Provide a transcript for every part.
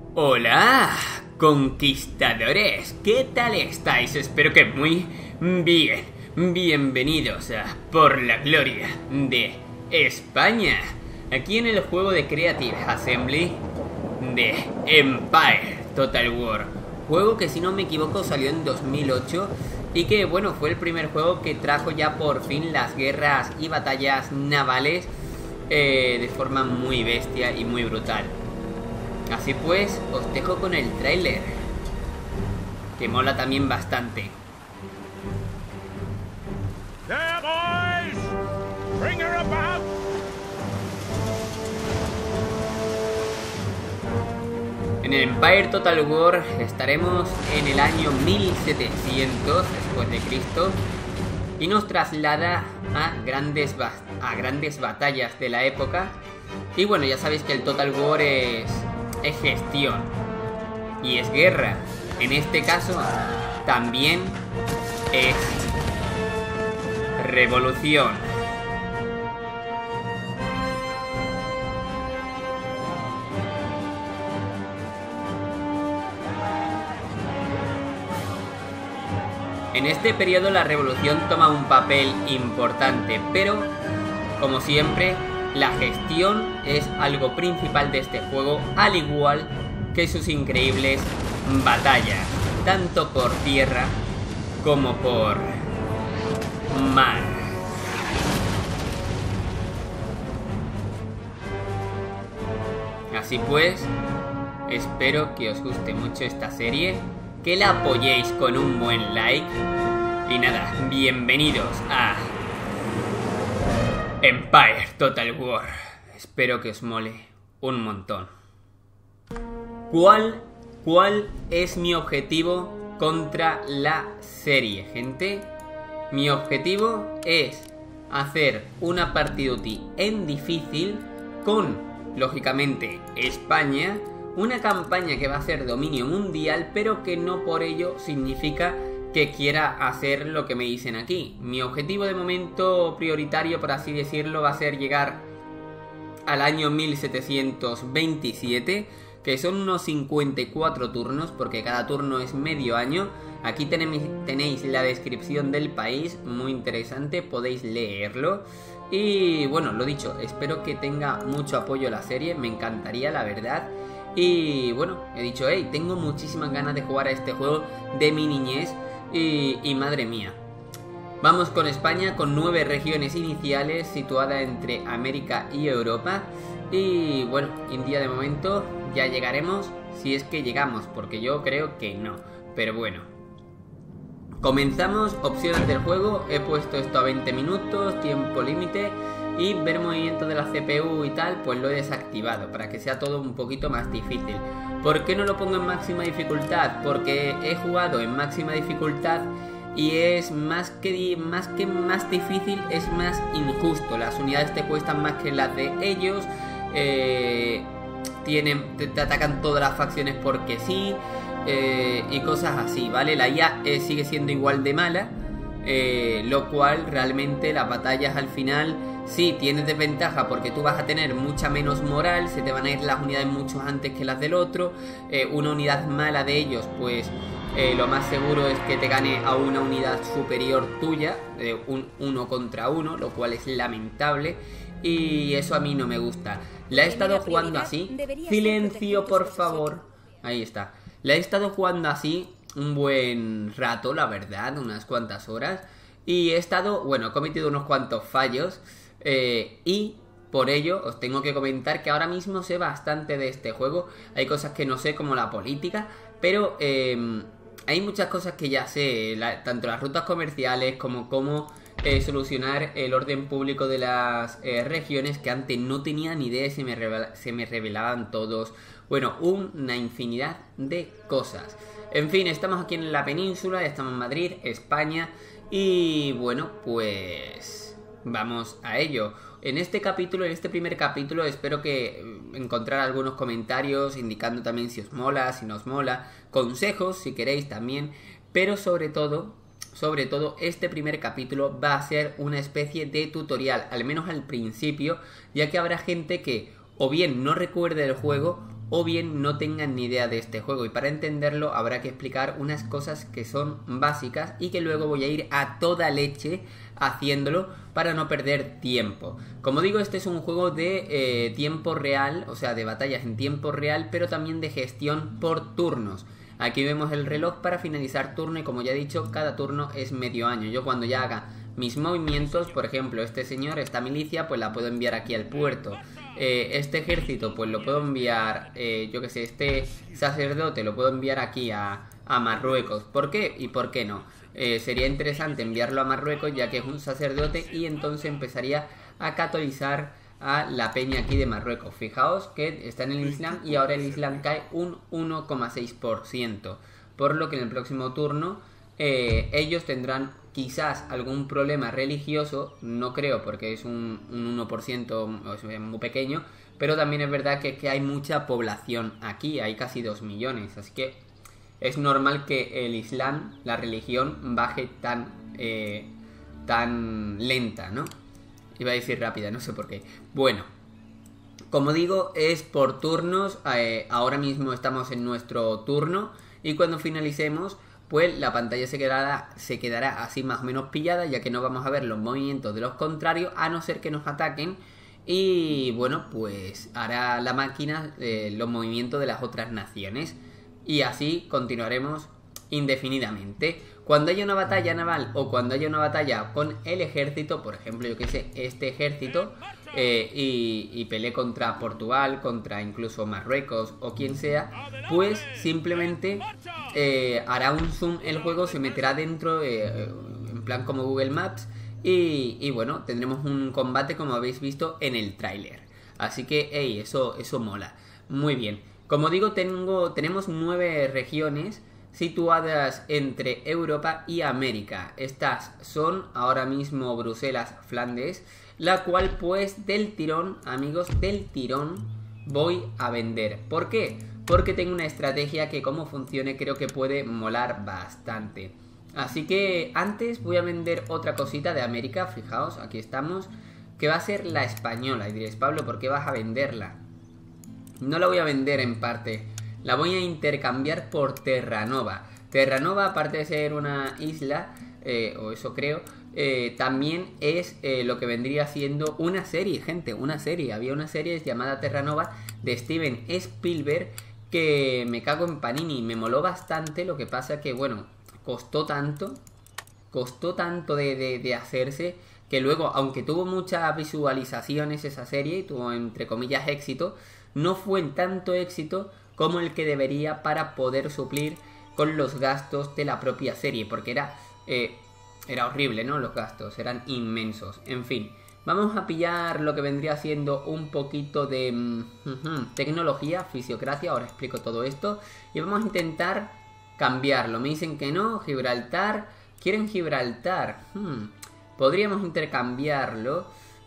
Hola, conquistadores, ¿qué tal estáis? Espero que muy bien. Bienvenidos a Por la Gloria de España, aquí en el juego de Creative Assembly de Empire Total War. Juego que, si no me equivoco, salió en 2008 y que, bueno, fue el primer juego que trajo ya por fin las guerras y batallas navales de forma muy bestia y muy brutal. Así pues, os dejo con el tráiler, que mola también bastante. There, boys! Bring her about! En el Empire Total War estaremos en el año 1700 después de Cristo y nos traslada a grandes batallas de la época. Y bueno, ya sabéis que el Total War es gestión y es guerra. En este caso también es revolución. En este periodo la revolución toma un papel importante, pero como siempre la gestión es algo principal de este juego, al igual que sus increíbles batallas, tanto por tierra como por mar. Así pues, espero que os guste mucho esta serie, que la apoyéis con un buen like. Y nada, bienvenidos a Empire Total War. Espero que os mole un montón. ¿Cuál es mi objetivo contra la serie, gente? Mi objetivo es hacer una partiduti en difícil con, lógicamente, España. Una campaña que va a ser dominio mundial, pero que no por ello significa que quiera hacer lo que me dicen aquí. Mi objetivo de momento prioritario, por así decirlo, va a ser llegar al año 1727, que son unos 54 turnos, porque cada turno es medio año. Aquí tenéis la descripción del país, muy interesante, podéis leerlo. Y bueno, lo dicho, espero que tenga mucho apoyo la serie, me encantaría, la verdad. Y bueno, he dicho, hey, tengo muchísimas ganas de jugar a este juego de mi niñez. Y madre mía, vamos con España, con 9 regiones iniciales situadas entre América y Europa. Y bueno, India de momento ya llegaremos, si es que llegamos, porque yo creo que no. Pero bueno, comenzamos. Opciones del juego, he puesto esto a 20 minutos, tiempo límite. Y ver movimiento de la CPU y tal, pues lo he desactivado para que sea todo un poquito más difícil. ¿Por qué no lo pongo en máxima dificultad? Porque he jugado en máxima dificultad y es más que más difícil, es más injusto. Las unidades te cuestan más que las de ellos. Te atacan todas las facciones porque sí, y cosas así, ¿vale? La IA sigue siendo igual de mala, lo cual realmente las batallas al final sí tienes desventaja, porque tú vas a tener mucha menos moral, se te van a ir las unidades mucho antes que las del otro. Una unidad mala de ellos, pues lo más seguro es que te gane a una unidad superior tuya, un 1 contra 1, lo cual es lamentable. Y eso a mí no me gusta. La he estado jugando así. Silencio, por favor. Ahí está. La he estado jugando así un buen rato, la verdad, unas cuantas horas. Y he estado, bueno, he cometido unos cuantos fallos. Y por ello os tengo que comentar que ahora mismo sé bastante de este juego. Hay cosas que no sé, como la política, pero hay muchas cosas que ya sé, tanto las rutas comerciales como cómo solucionar el orden público de las regiones, que antes no tenía ni idea y se me revelaban todos. Bueno, una infinidad de cosas. En fin, estamos aquí en la península, estamos en Madrid, España. Y bueno, pues vamos a ello. En este primer capítulo, espero que encontrar algunos comentarios indicando también si os mola, si no os mola, consejos si queréis también, pero sobre todo este primer capítulo va a ser una especie de tutorial, al menos al principio, ya que habrá gente que o bien no recuerde el juego o bien no tengan ni idea de este juego, y para entenderlo habrá que explicar unas cosas que son básicas y que luego voy a ir a toda leche haciéndolo para no perder tiempo. Como digo, este es un juego de tiempo real, o sea, de batallas en tiempo real, pero también de gestión por turnos. Aquí vemos el reloj para finalizar turno y, como ya he dicho, cada turno es medio año. Yo cuando ya haga mis movimientos, por ejemplo, este señor, esta milicia, pues la puedo enviar aquí al puerto. Este ejército, pues lo puedo enviar, yo que sé, este sacerdote lo puedo enviar aquí a Marruecos. ¿Por qué? ¿Y por qué no? Sería interesante enviarlo a Marruecos, ya que es un sacerdote, y entonces empezaría a catolizar a la peña aquí de Marruecos. Fijaos que está en el Islam y ahora el Islam cae un 1,6%, por lo que en el próximo turno ellos tendrán quizás algún problema religioso, no creo, porque es un 1%, es muy pequeño, pero también es verdad que hay mucha población aquí, hay casi 2 millones, así que es normal que el Islam, la religión, baje tan lenta, ¿no? Iba a decir rápida, no sé por qué. Bueno, como digo, es por turnos. Ahora mismo estamos en nuestro turno y cuando finalicemos, pues la pantalla se quedará así más o menos pillada, ya que no vamos a ver los movimientos de los contrarios, a no ser que nos ataquen. Y bueno, pues hará la máquina los movimientos de las otras naciones. Y así continuaremos indefinidamente. Cuando haya una batalla naval o cuando haya una batalla con el ejército, por ejemplo, yo que sé, este ejército, y pelee contra Portugal, contra incluso Marruecos o quien sea, pues simplemente hará un zoom el juego, se meterá dentro, en plan como Google Maps, y bueno, tendremos un combate como habéis visto en el tráiler. Así que, hey, eso mola. Muy bien. Como digo, tenemos 9 regiones situadas entre Europa y América. Estas son ahora mismo Bruselas, Flandes, la cual pues del tirón, amigos, del tirón voy a vender. ¿Por qué? Porque tengo una estrategia que, como funcione, creo que puede molar bastante. Así que antes voy a vender otra cosita de América. Fijaos, aquí estamos, que va a ser la española. Y diréis, Pablo, ¿por qué vas a venderla? No la voy a vender en parte, la voy a intercambiar por Terranova. Terranova, aparte de ser una isla, o eso creo, también es lo que vendría siendo una serie, gente, una serie. Había una serie llamada Terranova de Steven Spielberg, que me cago en Panini, me moló bastante. Lo que pasa que, bueno, costó tanto de hacerse, que luego, aunque tuvo muchas visualizaciones esa serie y tuvo entre comillas éxito, no fue en tanto éxito como el que debería para poder suplir con los gastos de la propia serie, porque era horrible, ¿no? Los gastos eran inmensos. En fin, vamos a pillar lo que vendría siendo un poquito de tecnología, fisiocracia. Ahora explico todo esto y vamos a intentar cambiarlo. Me dicen que no. Gibraltar, quieren Gibraltar. Podríamos intercambiarlo.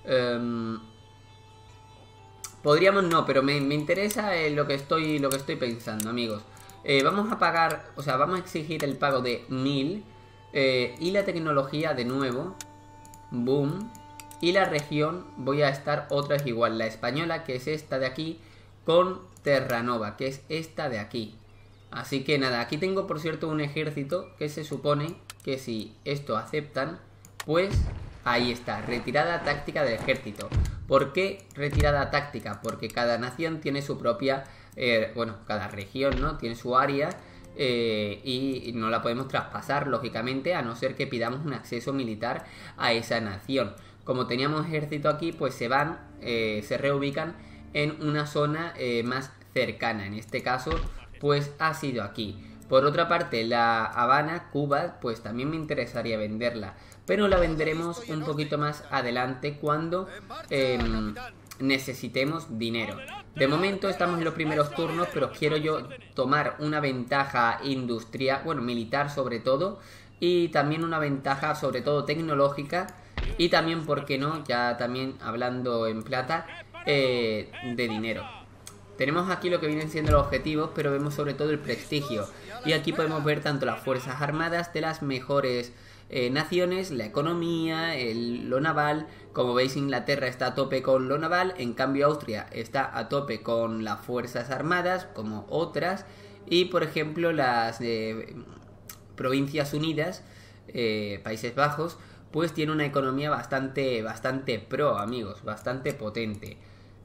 Podríamos no, pero me interesa lo que estoy pensando, amigos. Vamos a pagar, o sea, vamos a exigir el pago de 1000 y la tecnología de nuevo. Boom. Y la región voy a estar otra vez igual, la española, que es esta de aquí, con Terranova, que es esta de aquí. Así que nada, aquí tengo por cierto un ejército que se supone que si esto aceptan, pues ahí está, retirada táctica del ejército. ¿Por qué retirada táctica? Porque cada nación tiene su propia, bueno, cada región, ¿no? Tiene su área y no la podemos traspasar, lógicamente, a no ser que pidamos un acceso militar a esa nación. Como teníamos ejército aquí, pues se reubican en una zona más cercana. En este caso, pues ha sido aquí. Por otra parte, la Habana, Cuba, pues también me interesaría venderla, pero la venderemos un poquito más adelante cuando necesitemos dinero. De momento estamos en los primeros turnos, pero quiero yo tomar una ventaja industrial, bueno, militar sobre todo, y también una ventaja sobre todo tecnológica, y también, ¿por qué no?, ya también hablando en plata, de dinero. tenemos aquí lo que vienen siendo los objetivos, pero vemos sobre todo el prestigio. Y aquí podemos ver tanto las fuerzas armadas de las mejores naciones, la economía, lo naval. Como veis, Inglaterra está a tope con lo naval, en cambio Austria está a tope con las fuerzas armadas, como otras. Y por ejemplo las Provincias Unidas, Países Bajos, pues tiene una economía bastante pro, amigos, bastante potente.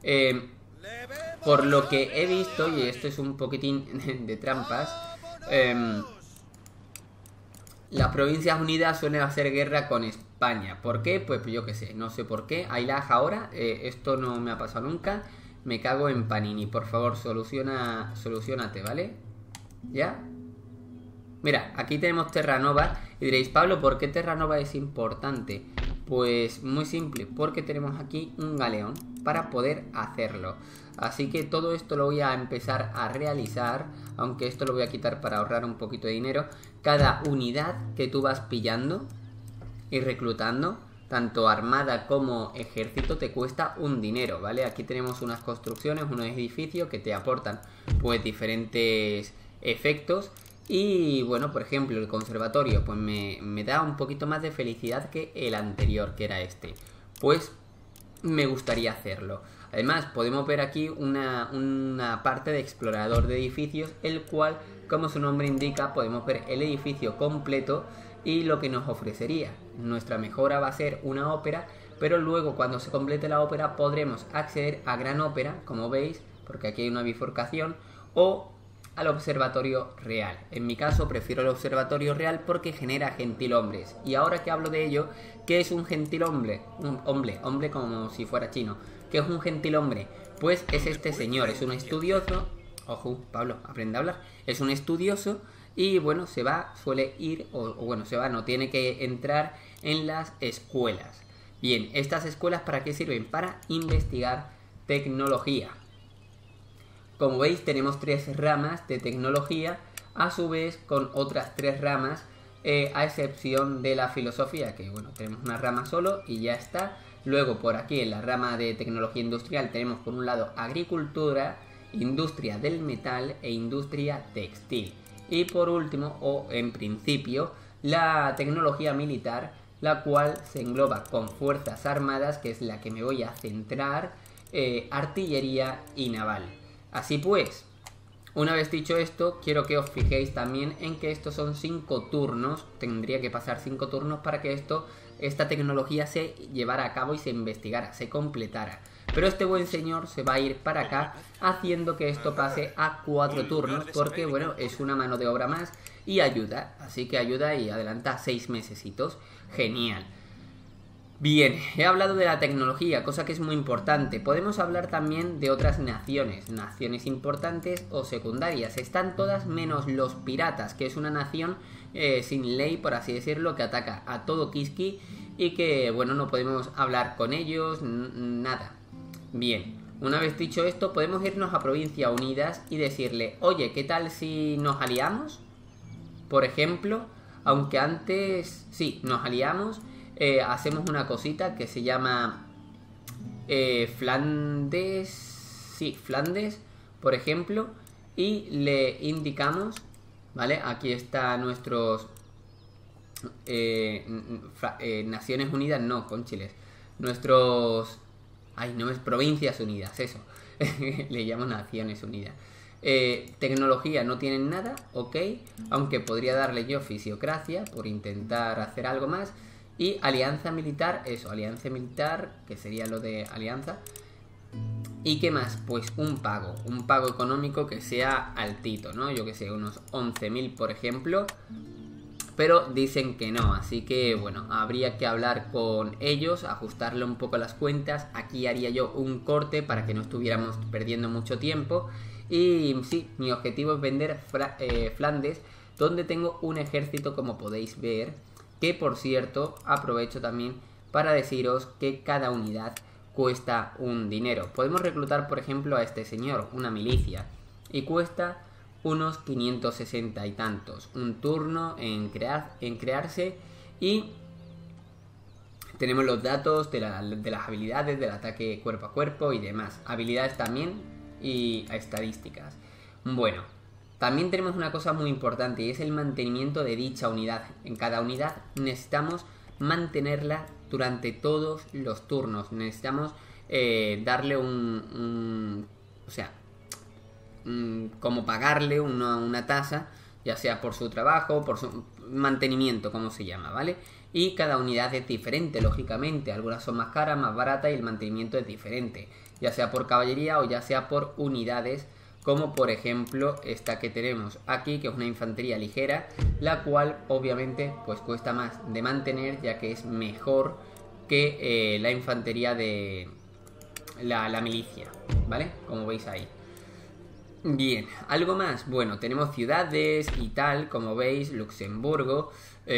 Por lo que he visto, y esto es un poquitín de trampas, las Provincias Unidas suelen hacer guerra con España. ¿Por qué? Pues yo qué sé, no sé por qué. Hay lag ahora, esto no me ha pasado nunca. Me cago en Panini, por favor, solucionate, ¿vale? ¿Ya? Mira, aquí tenemos Terranova. Y diréis, Pablo, ¿por qué Terranova es importante? Pues muy simple, porque tenemos aquí un galeón para poder hacerlo. Así que todo esto lo voy a empezar a realizar, aunque esto lo voy a quitar para ahorrar un poquito de dinero. Cada unidad que tú vas pillando y reclutando, tanto armada como ejército, te cuesta un dinero, ¿vale? Aquí tenemos unas construcciones, unos edificios que te aportan pues diferentes efectos. Y bueno, por ejemplo, el conservatorio pues me da un poquito más de felicidad que el anterior, que era este. Pues me gustaría hacerlo. Además, podemos ver aquí una parte de explorador de edificios, el cual, como su nombre indica, podemos ver el edificio completo y lo que nos ofrecería. Nuestra mejora va a ser una ópera, pero luego cuando se complete la ópera podremos acceder a gran ópera, como veis, porque aquí hay una bifurcación, o al observatorio real. En mi caso prefiero el observatorio real porque genera gentilhombres. Y ahora que hablo de ello, ¿qué es un gentilhombre? Un hombre como si fuera chino. ¿Qué es un gentilhombre? Pues es este señor, es un estudioso. Ojo, Pablo, aprende a hablar. Es un estudioso y bueno, suele ir, no tiene que entrar en las escuelas. Bien, ¿estas escuelas para qué sirven? Para investigar tecnología. Como veis, tenemos 3 ramas de tecnología, a su vez con otras 3 ramas, a excepción de la filosofía, que bueno, tenemos una rama solo y ya está. Luego por aquí en la rama de tecnología industrial tenemos por un lado agricultura, industria del metal e industria textil. Y por último, o en principio, la tecnología militar, la cual se engloba con fuerzas armadas, que es la que me voy a centrar, artillería y naval. Así pues, una vez dicho esto, quiero que os fijéis también en que estos son 5 turnos. Tendría que pasar 5 turnos para que esta tecnología se llevara a cabo y se investigara, se completara. Pero este buen señor se va a ir para acá haciendo que esto pase a 4 turnos porque, bueno, es una mano de obra más y ayuda. Así que ayuda y adelanta 6 mesecitos. Genial. Bien, he hablado de la tecnología, cosa que es muy importante. Podemos hablar también de otras naciones importantes o secundarias. Están todas menos los piratas, que es una nación sin ley, por así decirlo, que ataca a todo Kiski y que, bueno, no podemos hablar con ellos, nada. Bien, una vez dicho esto, podemos irnos a Provincias Unidas y decirle, oye, ¿qué tal si nos aliamos? Por ejemplo, aunque antes, sí, nos aliamos. Hacemos una cosita que se llama Flandes, por ejemplo, y le indicamos, ¿vale? Aquí está nuestros Naciones Unidas, no, conchiles, nuestros, no es Provincias Unidas, eso, le llamo Naciones Unidas. Tecnología no tienen nada, ok, aunque podría darle yo fisiocracia por intentar hacer algo más. Y alianza militar, alianza militar, que sería lo de alianza. ¿Y qué más? Pues un pago económico que sea altito, ¿no? Yo que sé, unos 11.000 por ejemplo. Pero dicen que no, así que bueno, habría que hablar con ellos, ajustarle un poco las cuentas. Aquí haría yo un corte para que no estuviéramos perdiendo mucho tiempo. Y sí, mi objetivo es vender Flandes, donde tengo un ejército, como podéis ver. Que por cierto, aprovecho también para deciros que cada unidad cuesta un dinero. Podemos reclutar, por ejemplo, a este señor, una milicia, y cuesta unos 560 y tantos. Un turno en crearse y tenemos los datos de las habilidades del ataque cuerpo a cuerpo y demás. Habilidades también y a estadísticas. Bueno, también tenemos una cosa muy importante y es el mantenimiento de dicha unidad. En cada unidad necesitamos mantenerla durante todos los turnos. Necesitamos darle como pagarle una tasa, ya sea por su trabajo, por su mantenimiento, como se llama, ¿vale? Y cada unidad es diferente, lógicamente. Algunas son más caras, más baratas y el mantenimiento es diferente, ya sea por caballería o ya sea por unidades, como por ejemplo esta que tenemos aquí, que es una infantería ligera, la cual obviamente pues cuesta más de mantener, ya que es mejor que la infantería de la milicia, ¿vale? Como veis ahí. Bien, ¿algo más? Bueno, tenemos ciudades y tal, como veis, Luxemburgo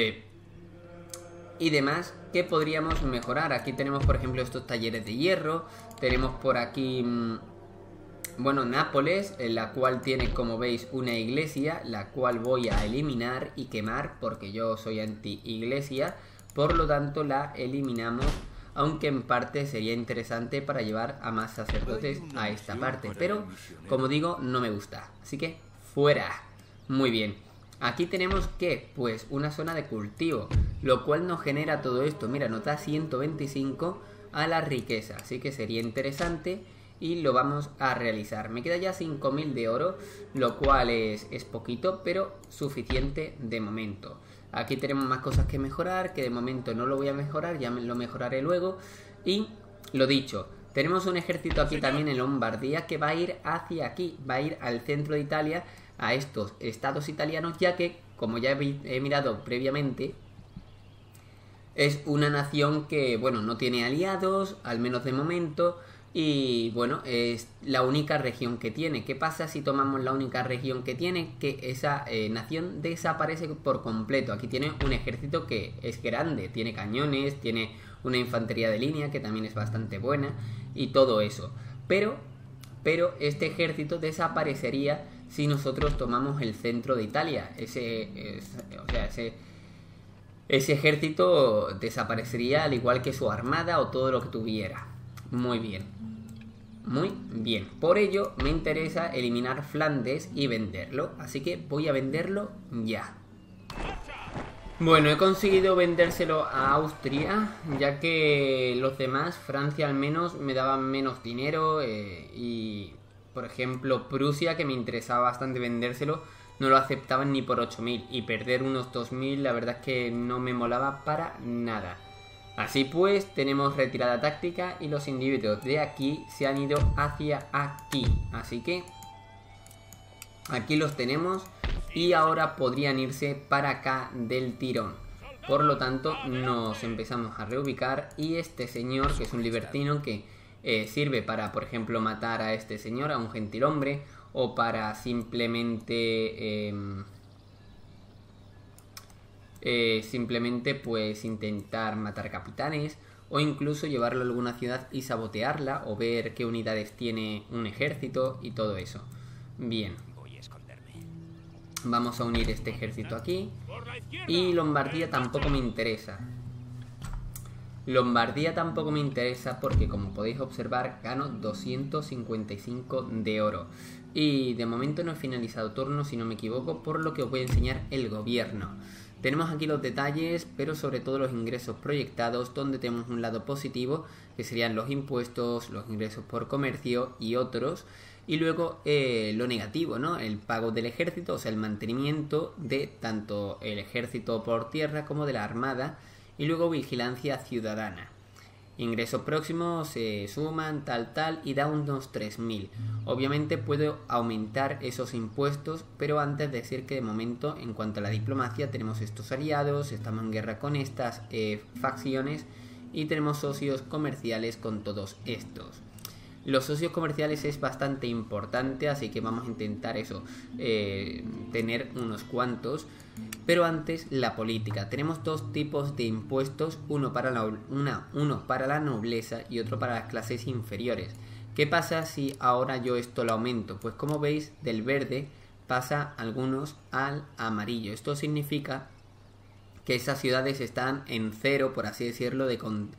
y demás, que podríamos mejorar. Aquí tenemos, por ejemplo, estos talleres de hierro. Tenemos por aquí, bueno, Nápoles, en la cual tiene, como veis, una iglesia, la cual voy a eliminar y quemar, porque yo soy anti-iglesia. Por lo tanto, la eliminamos, aunque en parte sería interesante para llevar a más sacerdotes a esta parte, pero como digo, no me gusta, así que fuera. Muy bien, aquí tenemos que, pues, una zona de cultivo, lo cual nos genera todo esto. Mira, nos da 125 a la riqueza, así que sería interesante y lo vamos a realizar. Me queda ya 5000 de oro, lo cual es poquito, pero suficiente de momento. Aquí tenemos más cosas que mejorar, que de momento no lo voy a mejorar, ya lo mejoraré luego. Y lo dicho, tenemos un ejército aquí también en Lombardía que va a ir hacia aquí, va a ir al centro de Italia, a estos estados italianos, ya que, como ya he mirado previamente, es una nación que, bueno, no tiene aliados, al menos de momento. Y bueno, es la única región que tiene. ¿Qué pasa si tomamos la única región que tiene? Que esa nación desaparece por completo. Aquí tiene un ejército que es grande, tiene cañones, tiene una infantería de línea que también es bastante buena y todo eso. Pero este ejército desaparecería si nosotros tomamos el centro de Italia. Ese ejército desaparecería, al igual que su armada o todo lo que tuviera. Muy bien. Muy bien. Por ello me interesa eliminar Flandes y venderlo. Así que voy a venderlo ya. Bueno, he conseguido vendérselo a Austria, ya que los demás, Francia al menos, me daban menos dinero. Y, por ejemplo, Prusia, que me interesaba bastante vendérselo, no lo aceptaban ni por 8000. Y perder unos 2000, la verdad es que no me molaba para nada. Así pues, tenemos retirada táctica y los individuos de aquí se han ido hacia aquí. Así que aquí los tenemos y ahora podrían irse para acá del tirón. Por lo tanto, nos empezamos a reubicar y este señor, que es un libertino que sirve para, por ejemplo, matar a este señor, a un gentilhombre, o para simplemente... simplemente pues intentar matar capitanes o incluso llevarlo a alguna ciudad y sabotearla o ver qué unidades tiene un ejército y todo eso. Bien, vamos a unir este ejército aquí. Y Lombardía tampoco me interesa. Lombardía tampoco me interesa porque, como podéis observar, gano 255 de oro. Y de momento no he finalizado turno, si no me equivoco, por lo que os voy a enseñar el gobierno. Tenemos aquí los detalles, pero sobre todo los ingresos proyectados, donde tenemos un lado positivo, que serían los impuestos, los ingresos por comercio y otros. Y luego lo negativo, ¿no? El pago del ejército, o sea, el mantenimiento de tanto el ejército por tierra como de la armada. Y luego vigilancia ciudadana. Ingresos próximos se suman, tal, y da unos 3000. Obviamente puedo aumentar esos impuestos, pero antes decir que de momento, en cuanto a la diplomacia, tenemos estos aliados, estamos en guerra con estas facciones y tenemos socios comerciales con todos estos. Los socios comerciales es bastante importante, así que vamos a intentar eso, tener unos cuantos. Pero antes, la política. Tenemos dos tipos de impuestos, uno para la nobleza y otro para las clases inferiores. ¿Qué pasa si ahora yo esto lo aumento? Pues como veis, del verde pasa algunos al amarillo. Esto significa que esas ciudades están en cero, por así decirlo,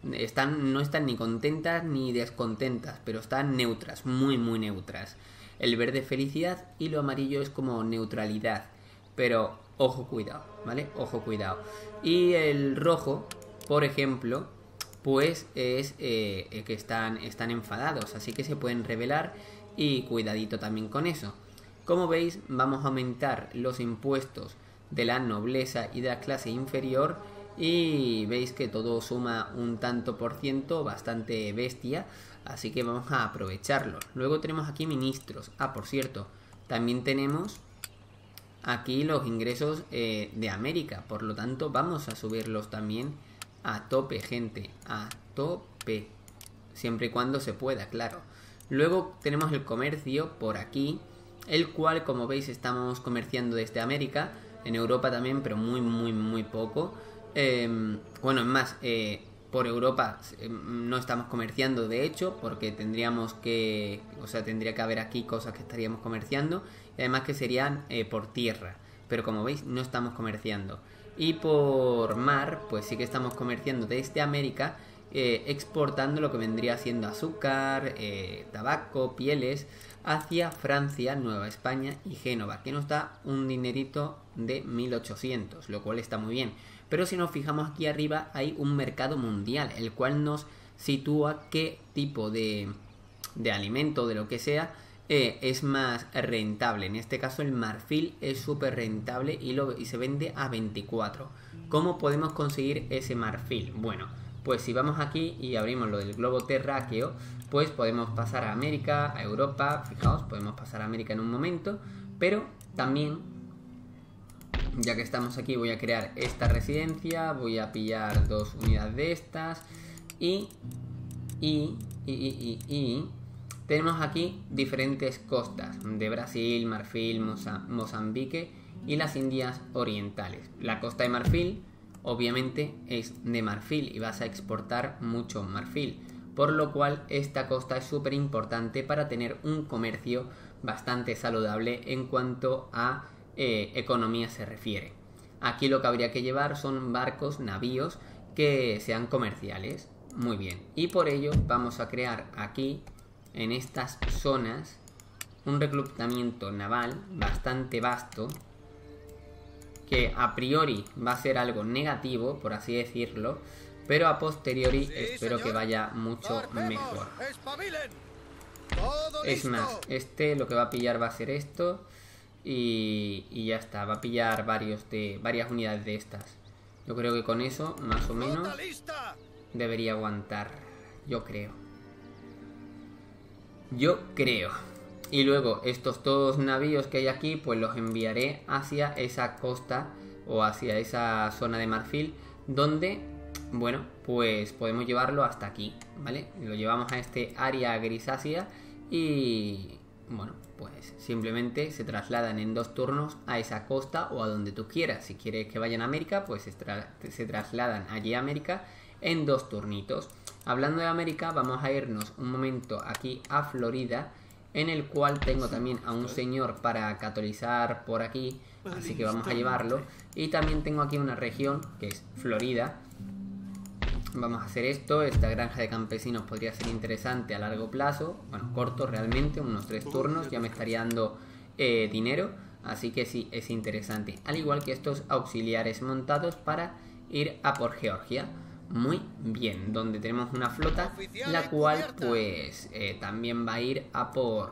no están ni contentas ni descontentas, pero están neutras, muy muy neutras. El verde felicidad y lo amarillo es como neutralidad, pero ojo cuidado, ¿vale? Ojo cuidado. Y el rojo, por ejemplo, pues es que están enfadados, así que se pueden rebelar y cuidadito también con eso. Como veis, vamos a aumentar los impuestos de la nobleza y de la clase inferior y veis que todo suma un tanto por ciento bastante bestia, así que vamos a aprovecharlo. Luego tenemos aquí ministros. Por cierto, también tenemos aquí los ingresos de América, por lo tanto vamos a subirlos también a tope, gente, a tope, siempre y cuando se pueda, claro. Luego tenemos el comercio por aquí, el cual, como veis, estamos comerciando desde América, en Europa también, pero muy poco. Bueno, es más, por Europa no estamos comerciando, de hecho, porque tendría que haber aquí cosas que estaríamos comerciando, y además que serían por tierra, pero como veis no estamos comerciando. Y por mar, pues sí que estamos comerciando desde América, exportando lo que vendría siendo azúcar, tabaco, pieles, hacia Francia, Nueva España y Génova, que nos da un dinerito de 1800, lo cual está muy bien. Pero si nos fijamos aquí arriba hay un mercado mundial, el cual nos sitúa qué tipo de alimento, de lo que sea, es más rentable. En este caso el marfil es súper rentable y se vende a 24. ¿Cómo podemos conseguir ese marfil? Bueno, pues si vamos aquí y abrimos lo del globo terráqueo, pues podemos pasar a América, a Europa. Fijaos, podemos pasar a América en un momento, pero también, ya que estamos aquí, voy a crear esta residencia, voy a pillar 2 unidades de estas y tenemos aquí diferentes costas de Brasil, Marfil, Mozambique y las Indias Orientales. La costa de Marfil obviamente es de marfil y vas a exportar mucho marfil, por lo cual esta costa es súper importante para tener un comercio bastante saludable en cuanto a economía se refiere. Aquí lo que habría que llevar son barcos, navíos que sean comerciales. Muy bien, y por ello vamos a crear aquí en estas zonas un reclutamiento naval bastante vasto, que a priori va a ser algo negativo, por así decirlo, pero a posteriori espero que vaya mucho mejor. Es más, lo que va a pillar va a ser esto y ya está, va a pillar varias unidades de estas. Yo creo que con eso, más o menos, debería aguantar, yo creo. Y luego estos todos navíos que hay aquí, pues los enviaré hacia esa costa o hacia esa zona de marfil, donde, bueno, pues podemos llevarlo hasta aquí, ¿vale? Lo llevamos a este área grisácea y, bueno, pues simplemente se trasladan en 2 turnos a esa costa o a donde tú quieras. Si quieres que vayan a América, pues se trasladan allí a América en 2 turnitos. Hablando de América, vamos a irnos un momento aquí a Florida, en el cual tengo también a un señor para catolizar por aquí, así que vamos a llevarlo. Y también tengo aquí una región que es Florida. Vamos a hacer esto. Esta granja de campesinos podría ser interesante a largo plazo, bueno, corto realmente, unos 3 turnos ya me estaría dando dinero, así que sí, es interesante, al igual que estos auxiliares montados para ir a por Georgia. Muy bien, donde tenemos una flota, la cual pues también va a ir a por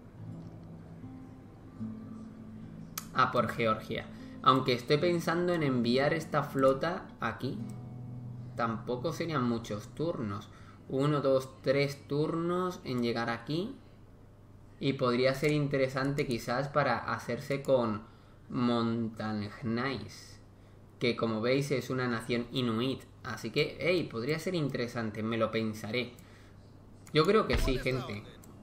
Georgia. Aunque estoy pensando en enviar esta flota aquí, tampoco serían muchos turnos. 1, 2, 3 turnos en llegar aquí. Y podría ser interesante quizás para hacerse con Montagnais, que como veis es una nación inuit. Así que, hey, podría ser interesante, me lo pensaré. Yo creo que sí, gente.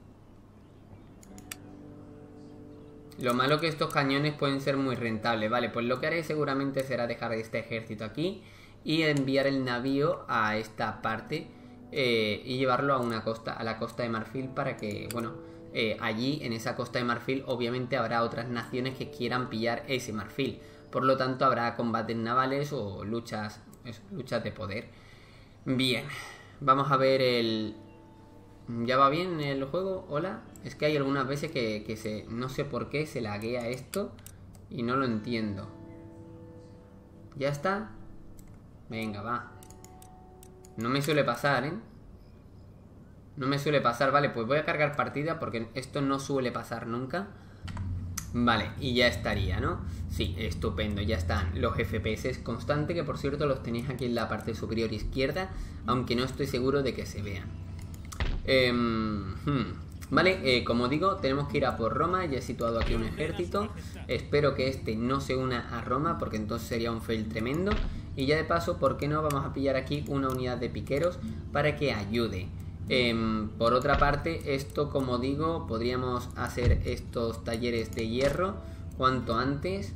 Lo malo que estos cañones pueden ser muy rentables. Vale, pues lo que haré seguramente será dejar este ejército aquí y enviar el navío a esta parte y llevarlo a la costa de Marfil para que, bueno, allí en esa costa de Marfil obviamente habrá otras naciones que quieran pillar ese marfil. Por lo tanto habrá combates navales o luchas de poder. Bien, Vamos a ver el... ¿Ya va bien el juego? ¿Hola? Es que hay algunas veces que se... No sé por qué se laguea esto y no lo entiendo. ¿Ya está? Venga, va. No me suele pasar, ¿eh? No me suele pasar. Vale, pues voy a cargar partida porque esto no suele pasar nunca. Vale, y ya estaría, ¿no? Sí, estupendo, ya están los FPS constante, que por cierto los tenéis aquí en la parte superior izquierda, aunque no estoy seguro de que se vean. Vale, como digo, tenemos que ir a por Roma. Ya he situado aquí un ejército. Espero que este no se una a Roma, porque entonces sería un fail tremendo. Y ya de paso, ¿por qué no? Vamos a pillar aquí una unidad de piqueros para que ayude. Por otra parte, esto, como digo, podríamos hacer estos talleres de hierro cuanto antes.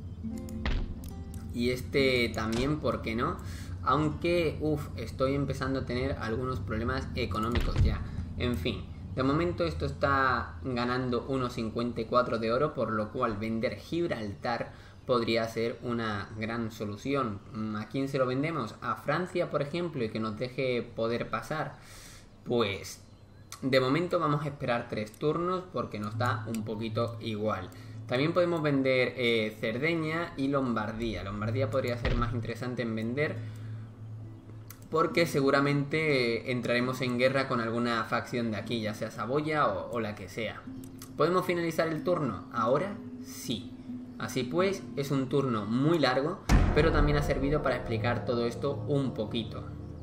Y este también, ¿por qué no? Aunque, estoy empezando a tener algunos problemas económicos ya. En fin, de momento esto está ganando 1,54 de oro, por lo cual vender Gibraltar podría ser una gran solución. ¿A quién se lo vendemos? ¿A Francia, por ejemplo, y que nos deje poder pasar? Pues de momento vamos a esperar 3 turnos porque nos da un poquito igual. También podemos vender Cerdeña y Lombardía. Lombardía podría ser más interesante en vender porque seguramente entraremos en guerra con alguna facción de aquí, ya sea Saboya o la que sea. ¿Podemos finalizar el turno? ¿Ahora? Sí. Así pues, es un turno muy largo, pero también ha servido para explicar todo esto un poquito.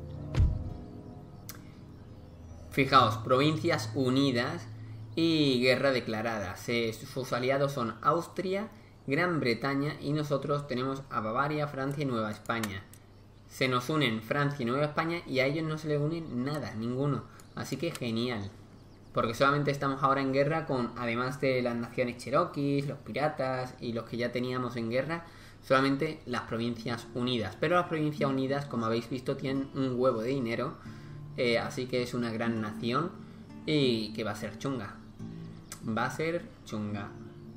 Fijaos, Provincias Unidas y guerra declarada. Sus aliados son Austria, Gran Bretaña y nosotros tenemos a Bavaria, Francia y Nueva España. Se nos unen Francia y Nueva España y a ellos no se les une nada, ninguno. Así que genial. Porque solamente estamos ahora en guerra con, además de las naciones cherokees, los piratas y los que ya teníamos en guerra, solamente las Provincias Unidas. Pero las Provincias Unidas, como habéis visto, tienen un huevo de dinero. Así que es una gran nación y que va a ser chunga. Va a ser chunga.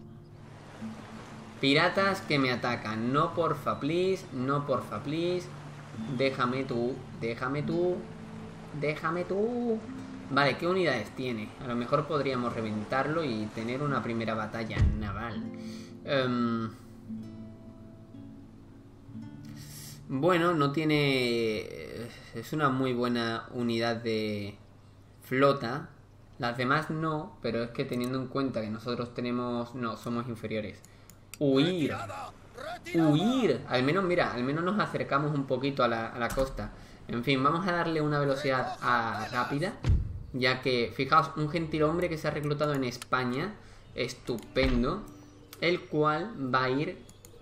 Piratas que me atacan. No, porfa, please. No, porfa, please. Déjame tú. Déjame tú. Déjame tú. Vale, ¿qué unidades tiene? A lo mejor podríamos reventarlo y tener una primera batalla naval. Bueno, no tiene... Es una muy buena unidad de flota. Las demás no, pero es que teniendo en cuenta que nosotros tenemos... No, somos inferiores. ¡Huir! ¡Huir! Al menos, mira, al menos nos acercamos un poquito a la costa. En fin, vamos a darle una velocidad rápida. Ya que, fijaos, un gentilhombre que se ha reclutado en España. Estupendo. El cual va a ir...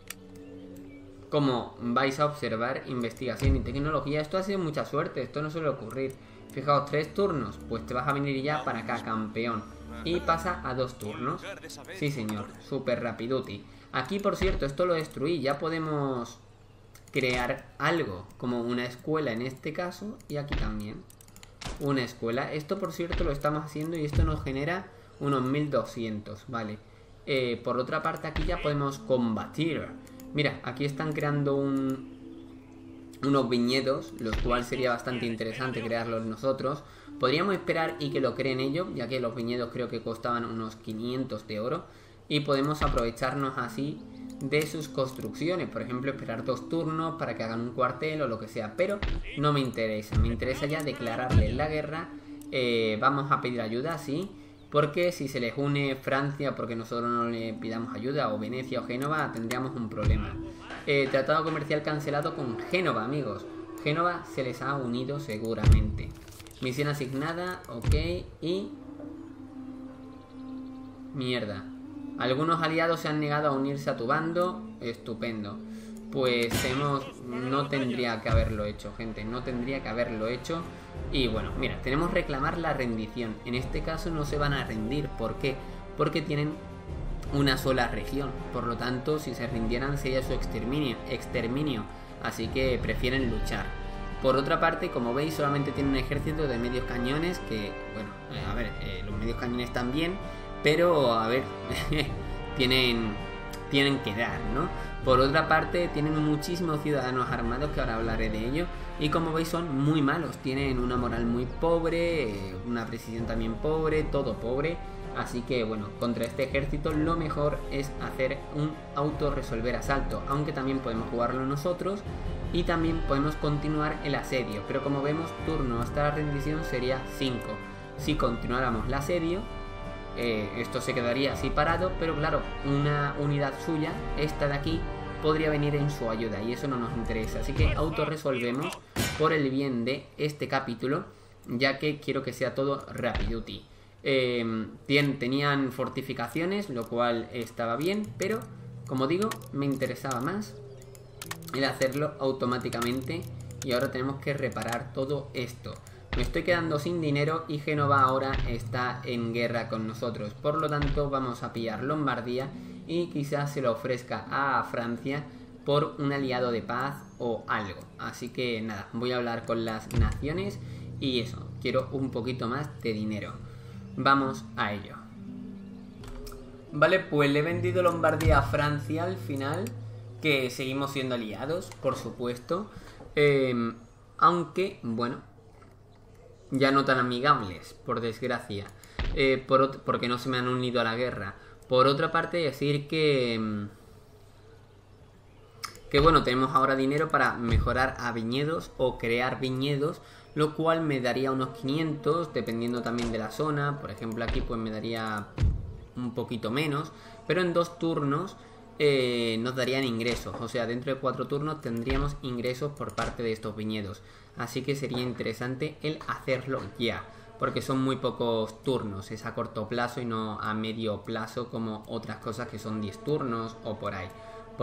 Como vais a observar, investigación y tecnología. Esto ha sido mucha suerte, esto no suele ocurrir. Fijaos, 3 turnos, pues te vas a venir ya para acá, campeón. Y pasa a 2 turnos. Sí señor, súper rapiduti. Aquí, por cierto, esto lo destruí. Ya podemos crear algo, como una escuela en este caso. Y aquí también una escuela. Esto, por cierto, lo estamos haciendo y esto nos genera unos 1200, vale. Por otra parte, aquí ya podemos combatir. Mira, aquí están creando unos viñedos, los cuales sería bastante interesante crearlos nosotros. Podríamos esperar y que lo creen ellos, ya que los viñedos creo que costaban unos 500 de oro. Y podemos aprovecharnos así de sus construcciones. Por ejemplo, esperar 2 turnos para que hagan un cuartel o lo que sea. Pero no me interesa, me interesa ya declararles la guerra. Vamos a pedir ayuda, sí. Porque si se les une Francia porque nosotros no le pidamos ayuda, o Venecia o Génova, tendríamos un problema. Tratado comercial cancelado con Génova, amigos. Génova se les ha unido seguramente. Misión asignada, ok. Y... mierda. Algunos aliados se han negado a unirse a tu bando. Estupendo. Pues no tendría que haberlo hecho, gente. No tendría que haberlo hecho. Y bueno, mira, tenemos reclamar la rendición. En este caso no se van a rendir. ¿Por qué? Porque tienen una sola región. Por lo tanto, si se rindieran sería su exterminio. Así que prefieren luchar. Por otra parte, como veis, solamente tienen un ejército de medios cañones. Que, bueno, a ver, los medios cañones también. Pero, a ver, tienen tienen que dar, ¿no? Por otra parte, tienen muchísimos ciudadanos armados, que ahora hablaré de ello, y como veis son muy malos, tienen una moral muy pobre, una precisión también pobre, todo pobre. Así que bueno, contra este ejército lo mejor es hacer un autorresolver asalto, aunque también podemos jugarlo nosotros y también podemos continuar el asedio, pero como vemos, turno hasta la rendición sería 5. Si continuáramos el asedio, esto se quedaría así parado, pero claro, una unidad suya, esta de aquí, podría venir en su ayuda y eso no nos interesa. Así que autorresolvemos por el bien de este capítulo, ya que quiero que sea todo rapiduti. Tenían fortificaciones, lo cual estaba bien, pero como digo, me interesaba más el hacerlo automáticamente y ahora tenemos que reparar todo esto. Me estoy quedando sin dinero y Génova ahora está en guerra con nosotros, por lo tanto vamos a pillar Lombardía y quizás se lo ofrezca a Francia por un aliado de paz o algo. Así que nada, voy a hablar con las naciones y eso, quiero un poquito más de dinero. Vamos a ello. Vale, pues le he vendido Lombardía a Francia al final, que seguimos siendo aliados, por supuesto, aunque, bueno, ya no tan amigables, por desgracia, porque no se me han unido a la guerra. Por otra parte, decir que bueno, tenemos ahora dinero para mejorar a viñedos o crear viñedos, lo cual me daría unos 500, dependiendo también de la zona. Por ejemplo, aquí pues me daría un poquito menos, pero en 2 turnos nos darían ingresos. O sea, dentro de 4 turnos tendríamos ingresos por parte de estos viñedos. Así que sería interesante el hacerlo ya, porque son muy pocos turnos, es a corto plazo y no a medio plazo como otras cosas que son 10 turnos o por ahí.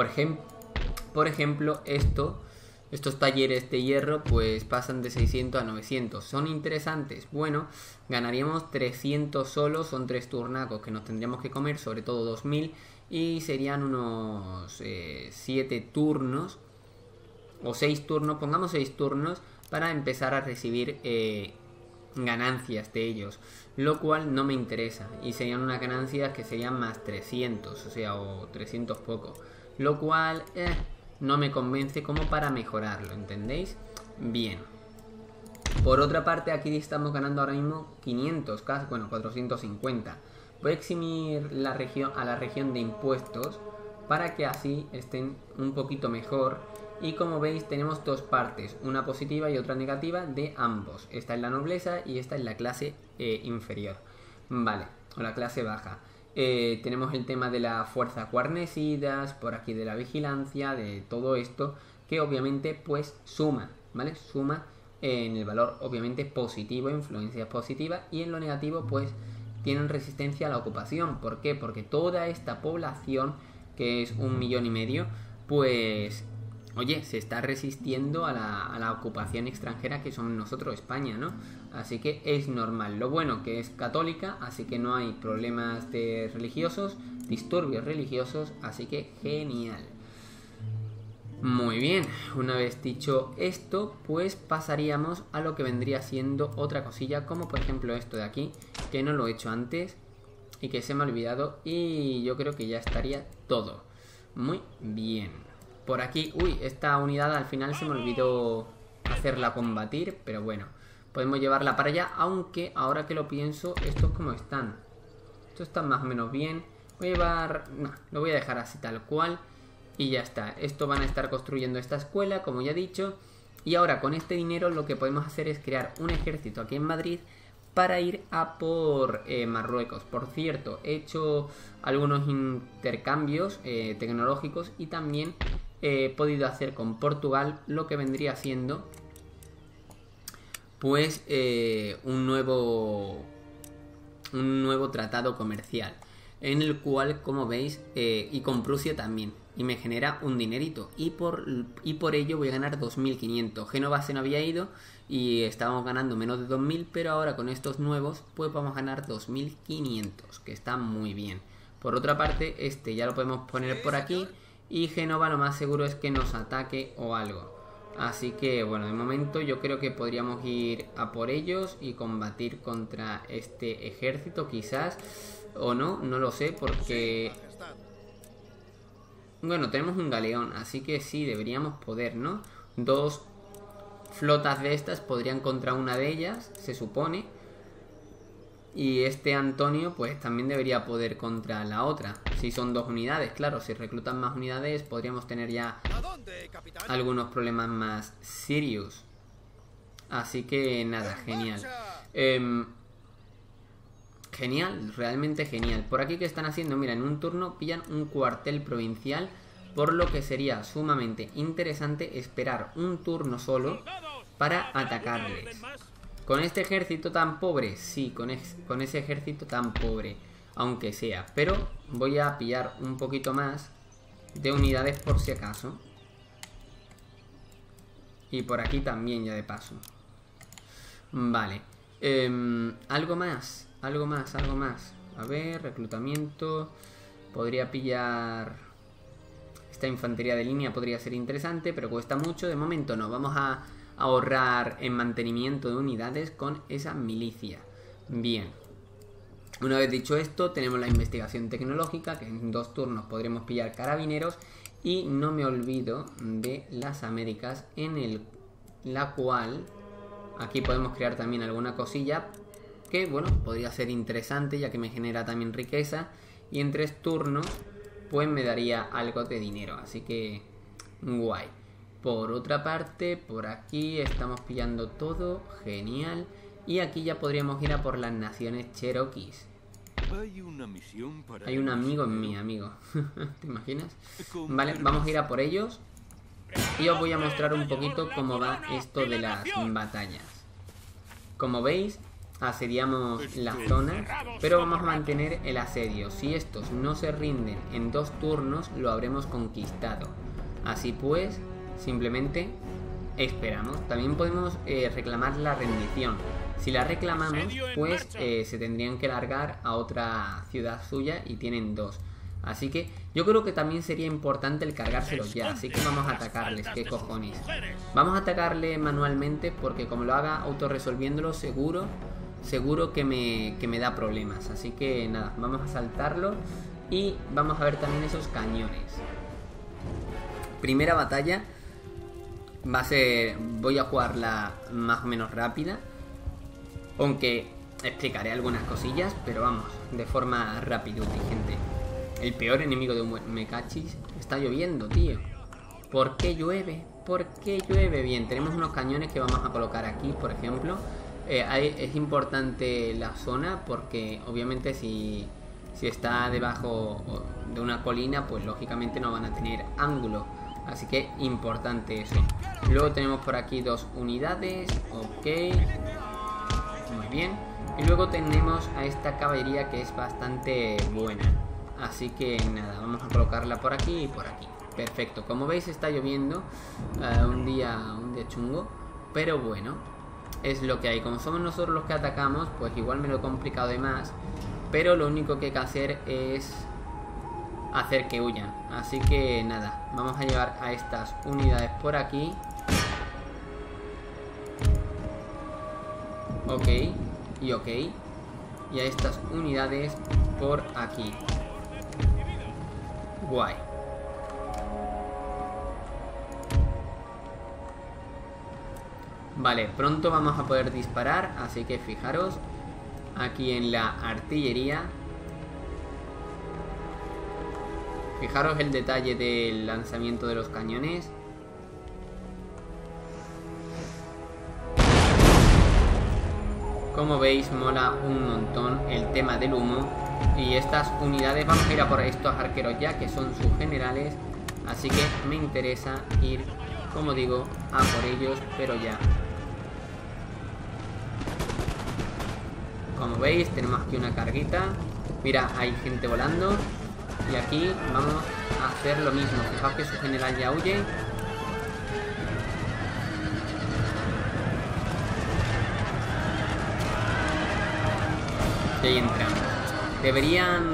Por ejemplo, estos talleres de hierro pues pasan de 600 a 900. ¿Son interesantes? Bueno, ganaríamos 300 solo, son 3 turnacos que nos tendríamos que comer, sobre todo 2000, y serían unos 7 turnos o 6 turnos, pongamos 6 turnos para empezar a recibir ganancias de ellos, lo cual no me interesa y serían unas ganancias que serían más 300, o sea, o 300 poco, lo cual no me convence como para mejorarlo, ¿entendéis? Bien. Por otra parte, aquí estamos ganando ahora mismo 500, casi, bueno, 450. Voy a eximir a la región de impuestos para que así estén un poquito mejor. Y como veis, tenemos 2 partes, una positiva y otra negativa de ambos. Esta es la nobleza y esta es la clase inferior. Vale, o la clase baja. Tenemos el tema de las fuerzas guarnecidas, por aquí de la vigilancia, de todo esto, que obviamente pues suma, ¿vale? Suma en el valor obviamente positivo, influencias positivas, y en lo negativo pues tienen resistencia a la ocupación. ¿Por qué? Porque toda esta población, que es 1,5 millones, pues, oye, se está resistiendo a la ocupación extranjera que somos nosotros, España, ¿no? Así que es normal. Lo bueno que es católica, así que no hay problemas de religiosos, disturbios religiosos, así que genial. Muy bien, una vez dicho esto, pues pasaríamos a lo que vendría siendo otra cosilla, como por ejemplo esto de aquí, que no lo he hecho antes y que se me ha olvidado, y yo creo que ya estaría todo. Muy bien. Por aquí, uy, esta unidad al final se me olvidó hacerla combatir, pero bueno, podemos llevarla para allá, aunque ahora que lo pienso, estos como están. Estos están más o menos bien. Voy a llevar... no, lo voy a dejar así tal cual y ya está. Esto van a estar construyendo esta escuela, como ya he dicho, y ahora con este dinero lo que podemos hacer es crear un ejército aquí en Madrid para ir a por Marruecos. Por cierto, he hecho algunos intercambios tecnológicos y también he podido hacer con Portugal lo que vendría siendo pues un nuevo tratado comercial, en el cual, como veis, y con Prusia también, y me genera un dinerito, y por ello voy a ganar 2.500. Génova se nos había ido y estábamos ganando menos de 2.000, pero ahora con estos nuevos pues vamos a ganar 2.500, que está muy bien. Por otra parte, este ya lo podemos poner por aquí, y Génova lo más seguro es que nos ataque o algo. Así que bueno, de momento yo creo que podríamos ir a por ellos y combatir contra este ejército, quizás, o no, no lo sé, porque Bueno, tenemos un galeón, así que sí, deberíamos poder, ¿no? 2 flotas de estas podrían contra una de ellas, se supone. Y este Antonio pues también debería poder contra la otra. Si son 2 unidades, claro, si reclutan más unidades podríamos tener ya algunos problemas más serios. Así que nada, genial. Genial, realmente genial. Por aquí, ¿qué están haciendo? Mira, en un turno pillan un cuartel provincial, por lo que sería sumamente interesante esperar un turno solo para atacarles. ¿Con este ejército tan pobre? Sí, con ese ejército tan pobre, aunque sea. Pero voy a pillar un poquito más de unidades por si acaso. Y por aquí también, ya de paso. Vale. Algo más. A ver, reclutamiento. Podría pillar... Esta infantería de línea podría ser interesante, pero cuesta mucho. De momento no. Vamos a ahorrar en mantenimiento de unidades con esa milicia. Bien. Una vez dicho esto, tenemos la investigación tecnológica, que en 2 turnos podremos pillar carabineros. Y no me olvido de las Américas, en la cual aquí podemos crear también alguna cosilla que, bueno, podría ser interesante, ya que me genera también riqueza. Y en 3 turnos, pues me daría algo de dinero. Así que, guay. Por otra parte, por aquí estamos pillando todo. Genial. Y aquí ya podríamos ir a por las naciones cherokees. Hay un amigo en mí, amigo. ¿Te imaginas? Vale, vamos a ir a por ellos. Y os voy a mostrar un poquito cómo va esto de las batallas. Como veis, asediamos la zona, pero vamos a mantener el asedio. Si estos no se rinden en 2 turnos, lo habremos conquistado. Así pues, simplemente esperamos. También podemos reclamar la rendición. Si la reclamamos, pues se tendrían que largar a otra ciudad suya y tienen 2. Así que yo creo que también sería importante el cargárselos ya. Así que vamos a atacarles, qué cojones. Vamos a atacarle manualmente porque como lo haga autorresolviéndolo, seguro que me da problemas. Así que nada, vamos a saltarlo. Y vamos a ver también esos cañones. Primera batalla. Va a ser... Voy a jugarla más o menos rápida. Aunque explicaré algunas cosillas, pero vamos, de forma rápida, gente. El peor enemigo de un Mekachis. Está lloviendo, tío. ¿Por qué llueve? ¿Por qué llueve? Bien, tenemos unos cañones que vamos a colocar aquí, por ejemplo. Es importante la zona porque obviamente si está debajo de una colina, pues lógicamente no van a tener ángulo. Así que importante eso. Luego tenemos por aquí 2 unidades. Ok. Muy bien. Y luego tenemos a esta caballería que es bastante buena. Así que nada, vamos a colocarla por aquí y por aquí. Perfecto. Como veis está lloviendo. Un día chungo. Pero bueno, es lo que hay. Como somos nosotros los que atacamos, pues igual me lo he complicado de más. Pero lo único que hay que hacer es hacer que huyan. Así que nada, vamos a llevar a estas unidades por aquí. Ok, y ok. Y a estas unidades por aquí. Guay. Vale, pronto vamos a poder disparar. Así que fijaros aquí en la artillería. Fijaros el detalle del lanzamiento de los cañones. Como veis, mola un montón el tema del humo. Y estas unidades, vamos a ir a por estos arqueros ya, que son sus generales. Así que me interesa ir, como digo, a por ellos, pero ya. Como veis, tenemos aquí una carguita. Mira, hay gente volando. Y aquí vamos a hacer lo mismo. Fijaos que su general ya huye. Y ahí entramos. Deberían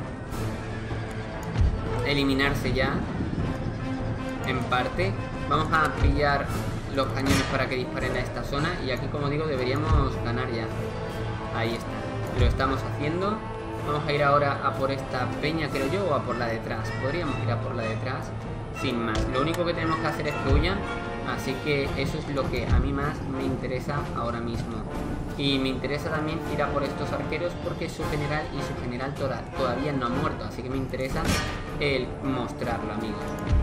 eliminarse ya, en parte. Vamos a pillar los cañones para que disparen a esta zona. Y aquí, como digo, deberíamos ganar ya. Ahí está. Lo estamos haciendo. Vamos a ir ahora a por esta peña, creo yo, o a por la detrás. Podríamos ir a por la detrás, sin más. Lo único que tenemos que hacer es que huyan. Así que eso es lo que a mí más me interesa ahora mismo. Y me interesa también ir a por estos arqueros porque su general y su general todavía no ha muerto. Así que me interesa el mostrarlo, amigos.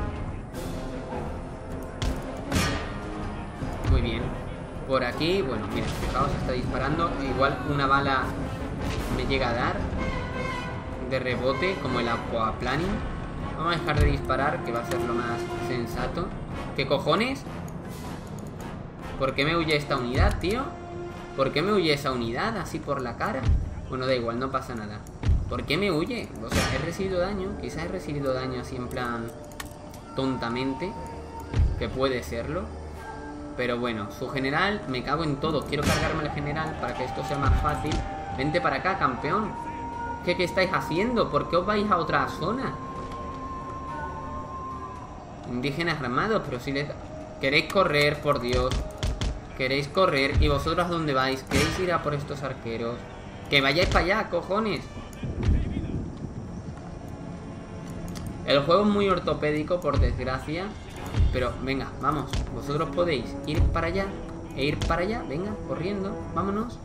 Muy bien. Por aquí, bueno, mira, fijaos, está disparando. Igual una bala me llega a dar de rebote, como el aquaplaning. Vamos a dejar de disparar, que va a ser lo más sensato. ¿Qué cojones? ¿Por qué me huye esta unidad, tío? ¿Por qué me huye esa unidad así por la cara? Bueno, da igual, no pasa nada. ¿Por qué me huye? O sea, he recibido daño. Quizás he recibido daño así en plan tontamente, que puede serlo. Pero bueno, su general, me cago en todo. Quiero cargarme al general para que esto sea más fácil. Vente para acá, campeón. ¿Qué estáis haciendo? ¿Por qué os vais a otra zona? Indígenas armados, pero si les... Queréis correr, por Dios. Queréis correr. ¿Y vosotros a dónde vais? ¿Queréis ir a por estos arqueros? ¡Que vayáis para allá, cojones! El juego es muy ortopédico, por desgracia. Pero venga, vamos. Vosotros podéis ir para allá e ir para allá. Venga, corriendo, vámonos.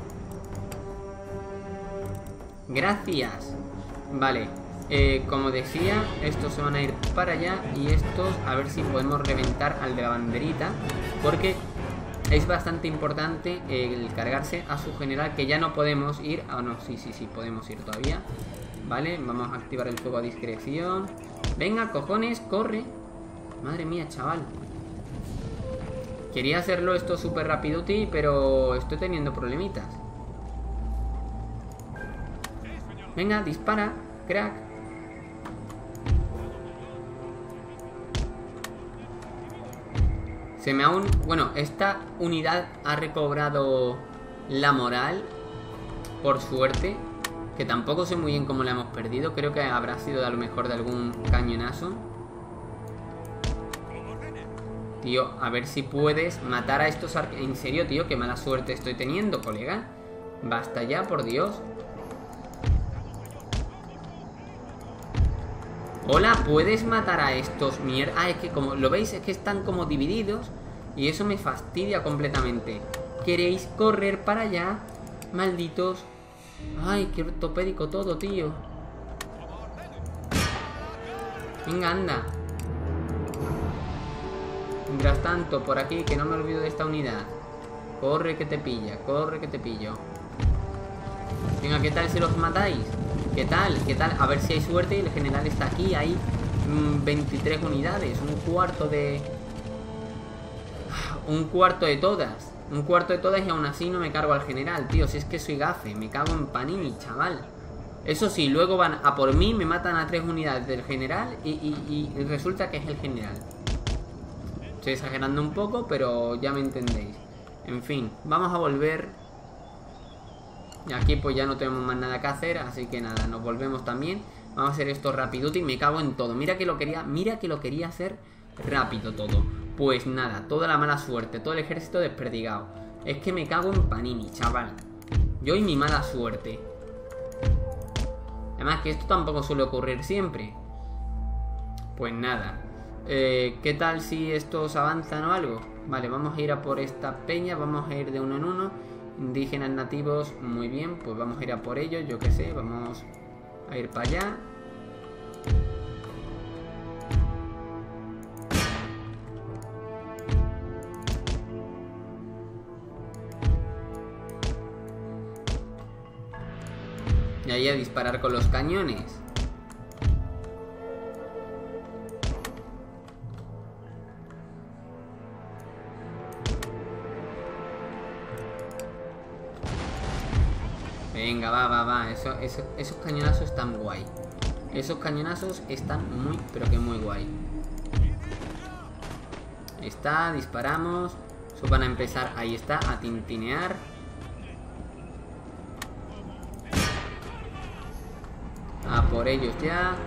Gracias. Vale, como decía, estos se van a ir para allá. Y estos, a ver si podemos reventar al de la banderita, porque es bastante importante el cargarse a su general, que ya no podemos ir. Ah, no, sí, podemos ir todavía. Vale, vamos a activar el fuego a discreción. Venga, cojones, corre. Madre mía, chaval. Quería hacerlo esto súper rapiduti, pero estoy teniendo problemitas. Venga, dispara, crack. Se me ha Bueno, esta unidad ha recobrado la moral, por suerte. Que tampoco sé muy bien cómo la hemos perdido. Creo que habrá sido a lo mejor de algún cañonazo. Tío, a ver si puedes matar a estos arqueros. En serio, tío, qué mala suerte estoy teniendo, colega. Basta ya, por Dios. Hola, ¿puedes matar a estos mierda? Ah, es que como lo veis, es que están como divididos. Y eso me fastidia completamente. ¿Queréis correr para allá? Malditos. Ay, qué ortopédico todo, tío. Venga, anda. Mientras tanto, por aquí, que no me olvido de esta unidad. Corre que te pilla, corre que te pillo. Venga, ¿qué tal si los matáis? ¿Qué tal? ¿Qué tal? A ver si hay suerte y el general está aquí. Hay 23 unidades. Un cuarto de todas. Un cuarto de todas y aún así no me cargo al general, tío. Si es que soy gafe, me cago en Panini, chaval. Eso sí, luego van a por mí, me matan a 3 unidades del general y resulta que es el general. Estoy exagerando un poco, pero ya me entendéis. En fin, vamos a volver. Y aquí pues ya no tenemos más nada que hacer, así que nada, nos volvemos también. Vamos a hacer esto rapiduti, me cago en todo. Mira que lo quería hacer rápido todo. Pues nada, toda la mala suerte, todo el ejército desperdigado. Es que me cago en Panini, chaval. Yo y mi mala suerte. Además que esto tampoco suele ocurrir siempre. Pues nada. ¿Qué tal si estos avanzan o algo? Vale, vamos a ir a por esta peña. Vamos a ir de uno en uno. Indígenas nativos, muy bien. Pues vamos a ir a por ellos, yo qué sé. Vamos a ir para allá. Y ahí a disparar con los cañones. Venga, va. Esos cañonazos están guay. Esos cañonazos están muy, pero que muy guay. Ahí está, disparamos. Eso van a empezar, ahí está, a tintinear. A por ellos ya.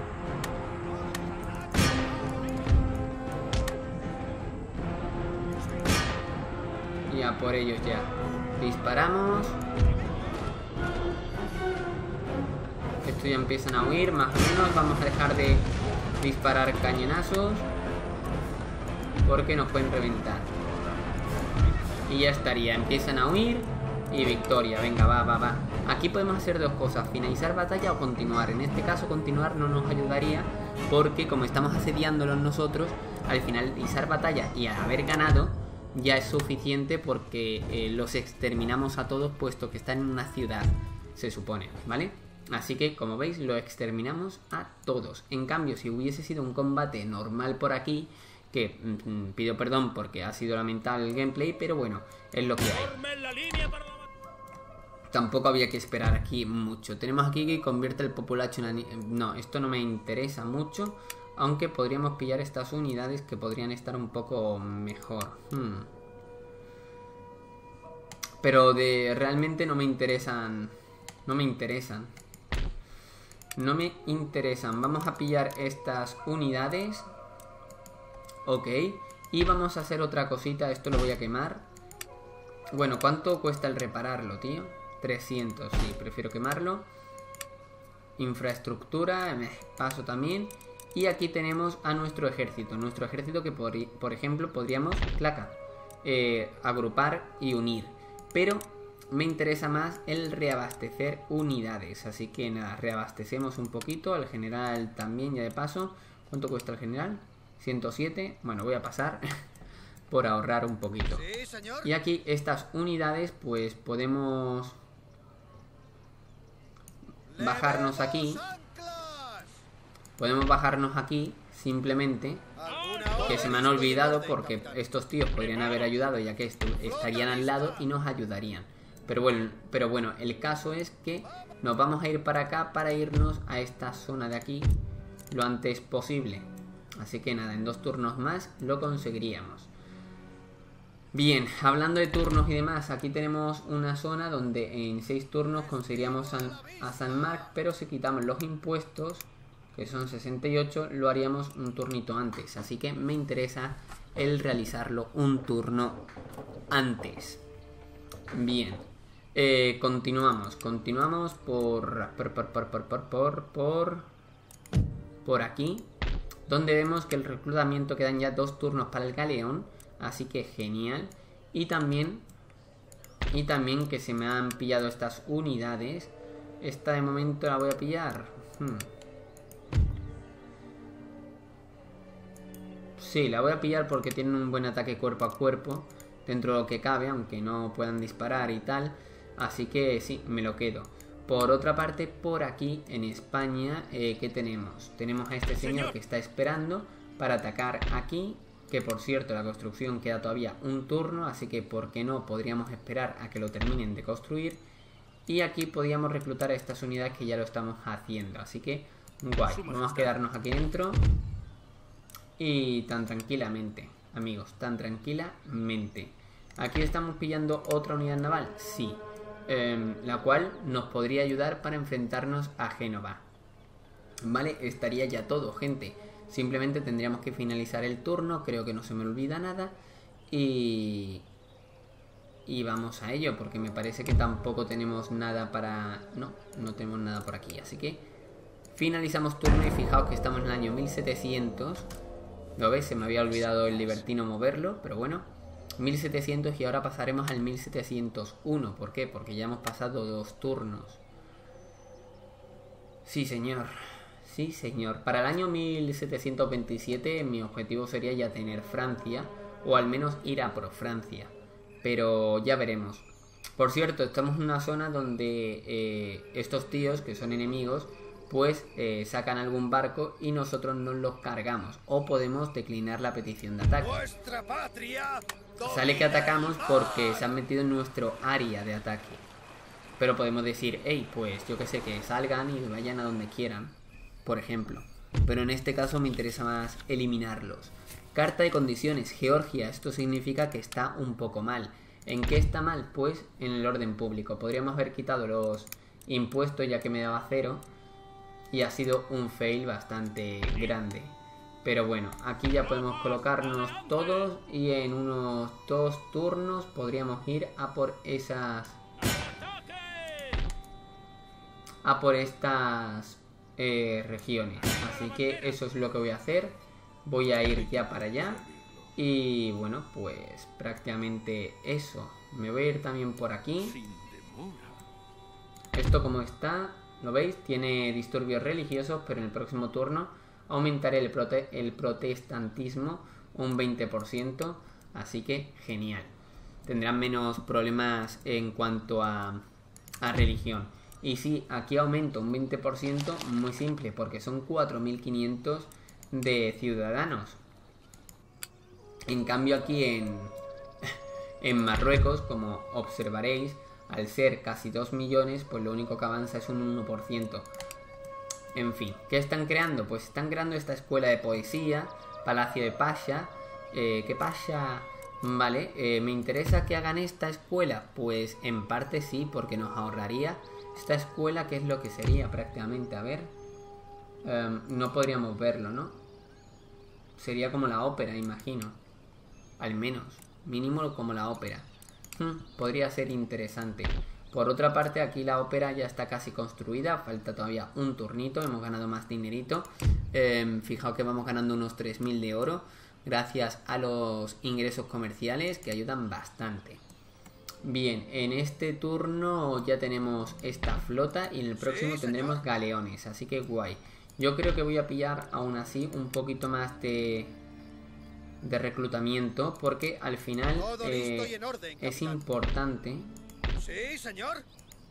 Y a por ellos ya. Disparamos. Estos ya empiezan a huir, más o menos. Vamos a dejar de disparar cañonazos porque nos pueden reventar. Y ya estaría, empiezan a huir y victoria, venga, va. Aquí podemos hacer dos cosas, finalizar batalla o continuar. En este caso continuar no nos ayudaría porque como estamos asediándolos nosotros, al finalizar batalla y al haber ganado ya es suficiente porque los exterminamos a todos puesto que están en una ciudad, se supone, ¿vale? Así que como veis lo exterminamos a todos. En cambio si hubiese sido un combate normal por aquí, que pido perdón porque ha sido lamentable el gameplay, pero bueno, es lo que hay. Tampoco había que esperar aquí mucho. Tenemos aquí que convierte el populacho en... No, esto no me interesa mucho, aunque podríamos pillar estas unidades que podrían estar un poco mejor. Pero realmente no me interesan. No me interesan. Vamos a pillar estas unidades. Ok, y vamos a hacer otra cosita, esto lo voy a quemar. Bueno, ¿cuánto cuesta el repararlo, tío? 300, sí, prefiero quemarlo. Infraestructura, paso también. Y aquí tenemos a nuestro ejército que por ejemplo podríamos, agrupar y unir. Pero me interesa más el reabastecer unidades, así que nada, reabastecemos un poquito. Al general también, ya de paso. ¿Cuánto cuesta el general? 107, bueno, voy a pasar por ahorrar un poquito. Sí, señor. Y aquí estas unidades pues podemos bajarnos aquí. Podemos bajarnos aquí simplemente, que se me han olvidado porque estos tíos podrían haber ayudado ya que estarían al lado y nos ayudarían. Pero bueno, el caso es que nos vamos a ir para acá para irnos a esta zona de aquí lo antes posible. Así que nada, en 2 turnos más lo conseguiríamos. Bien, hablando de turnos y demás, aquí tenemos una zona donde en 6 turnos conseguiríamos a San Marc, pero si quitamos los impuestos, que son 68, lo haríamos un turnito antes. Así que me interesa el realizarlo un turno antes. Bien, continuamos por aquí, donde vemos que el reclutamiento quedan ya 2 turnos para el galeón, así que genial. Y también que se me han pillado estas unidades. Esta de momento la voy a pillar. Sí, la voy a pillar porque tienen un buen ataque cuerpo a cuerpo, dentro de lo que cabe, aunque no puedan disparar y tal. Así que sí, me lo quedo. Por otra parte, por aquí en España, ¿qué tenemos? Tenemos a este señor que está esperando para atacar aquí, que por cierto la construcción queda todavía un turno, así que ¿por qué no? Podríamos esperar a que lo terminen de construir. Y aquí podríamos reclutar a estas unidades que ya lo estamos haciendo, así que guay. Vamos a quedarnos aquí dentro y tan tranquilamente, amigos, tan tranquilamente. Aquí estamos pillando otra unidad naval, sí. La cual nos podría ayudar para enfrentarnos a Génova. Vale, estaría ya todo, gente. Simplemente tendríamos que finalizar el turno. Creo que no se me olvida nada. Y vamos a ello, porque me parece que tampoco tenemos nada para... No tenemos nada por aquí. Así que finalizamos turno y fijaos que estamos en el año 1700. ¿Lo ves? Se me había olvidado el libertino moverlo, pero bueno. 1700 y ahora pasaremos al 1701. ¿Por qué? Porque ya hemos pasado 2 turnos. Sí, señor. Sí, señor. Para el año 1727 mi objetivo sería ya tener Francia, o al menos ir a por Francia. Pero ya veremos. Por cierto, estamos en una zona donde estos tíos, que son enemigos, pues sacan algún barco y nosotros nos los cargamos. O podemos declinar la petición de ataque. Vuestra patria. Sale que atacamos porque se han metido en nuestro área de ataque. Pero podemos decir, hey, pues yo que sé, que salgan y vayan a donde quieran, por ejemplo. Pero en este caso me interesa más eliminarlos. Carta de condiciones, Georgia. Esto significa que está un poco mal. ¿En qué está mal? Pues en el orden público. Podríamos haber quitado los impuestos ya que me daba 0. Y ha sido un fail bastante grande. Pero bueno, aquí ya podemos colocarnos todos y en unos 2 turnos podríamos ir a por esas a por estas regiones. Así que eso es lo que voy a hacer. Voy a ir ya para allá. Y bueno, pues prácticamente eso. Me voy a ir también por aquí. Esto como está, ¿lo veis? Tiene disturbios religiosos, pero en el próximo turno aumentaré el protestantismo un 20%. Así que genial. Tendrán menos problemas en cuanto a religión. Y sí, aquí aumento un 20%, muy simple, porque son 4.500 de ciudadanos. En cambio aquí en Marruecos, como observaréis, al ser casi 2 millones, pues lo único que avanza es un 1%. En fin, ¿qué están creando? Pues están creando esta escuela de poesía, Palacio de Pasha. ¿Qué Pasha? Vale, ¿me interesa que hagan esta escuela? Pues en parte sí, porque nos ahorraría esta escuela, que es lo que sería prácticamente. A ver, no podríamos verlo, ¿no? Sería como la ópera, imagino. Al menos, mínimo como la ópera. Podría ser interesante. Por otra parte, aquí la ópera ya está casi construida. Falta todavía un turnito. Hemos ganado más dinerito. Fijaos que vamos ganando unos 3.000 de oro, gracias a los ingresos comerciales, que ayudan bastante. Bien, en este turno ya tenemos esta flota. Y en el próximo tendremos galeones. Así que guay. Yo creo que voy a pillar aún así un poquito más de reclutamiento, porque al final es importante. Sí, señor.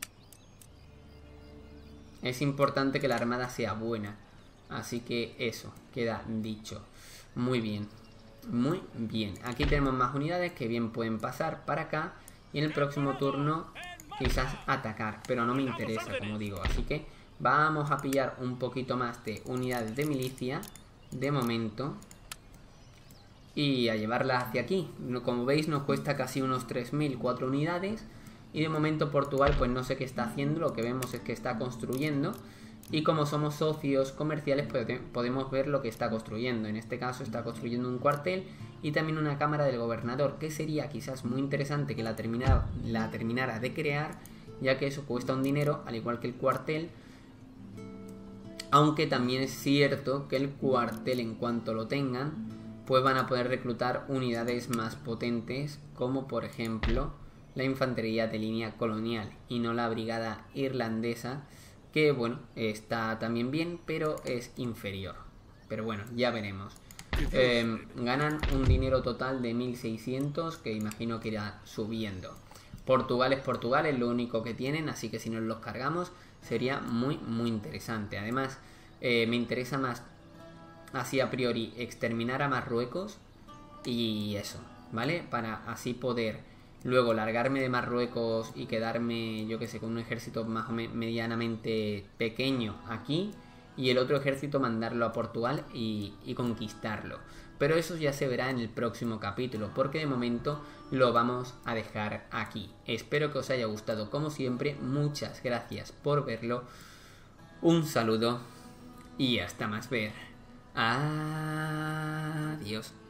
Es importante que la armada sea buena. Así que eso, queda dicho. Muy bien. Muy bien. Aquí tenemos más unidades que bien pueden pasar para acá. Y en el próximo turno quizás atacar. Pero no me interesa, como digo. Así que vamos a pillar un poquito más de unidades de milicia de momento. Y a llevarlas hacia aquí. Como veis, nos cuesta casi unos 3.000, 4 unidades. Y de momento Portugal pues no sé qué está haciendo. Lo que vemos es que está construyendo. Y como somos socios comerciales pues podemos ver lo que está construyendo. En este caso está construyendo un cuartel y también una cámara del gobernador, que sería quizás muy interesante que la terminara de crear, ya que eso cuesta un dinero, al igual que el cuartel. Aunque también es cierto que el cuartel, en cuanto lo tengan, pues van a poder reclutar unidades más potentes, como por ejemplo la infantería de línea colonial y no la brigada irlandesa, que bueno, está también bien, pero es inferior. Pero bueno, ya veremos. Ganan un dinero total de 1.600, que imagino que irá subiendo. Portugal, es lo único que tienen, así que si nos los cargamos sería muy interesante. Además, me interesa más, así a priori, exterminar a Marruecos y eso, ¿vale? Para así poder luego largarme de Marruecos y quedarme, yo que sé, con un ejército más o menos medianamente pequeño aquí, y el otro ejército mandarlo a Portugal y conquistarlo. Pero eso ya se verá en el próximo capítulo, porque de momento lo vamos a dejar aquí. Espero que os haya gustado como siempre. Muchas gracias por verlo. Un saludo y hasta más ver. Adiós.